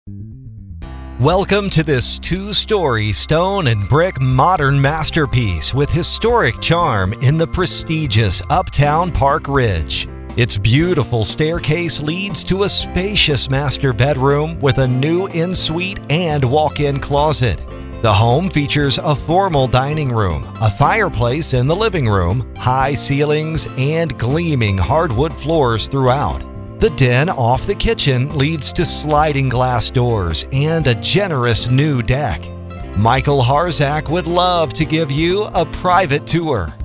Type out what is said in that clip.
Welcome to this two-story stone and brick modern masterpiece with historic charm in the prestigious Uptown Park Ridge. Its beautiful staircase leads to a spacious master bedroom with a new en-suite and walk-in closet. The home features a formal dining room, a fireplace in the living room, high ceilings, and gleaming hardwood floors throughout. The den off the kitchen leads to sliding glass doors and a generous new deck. Michael Harczak would love to give you a private tour.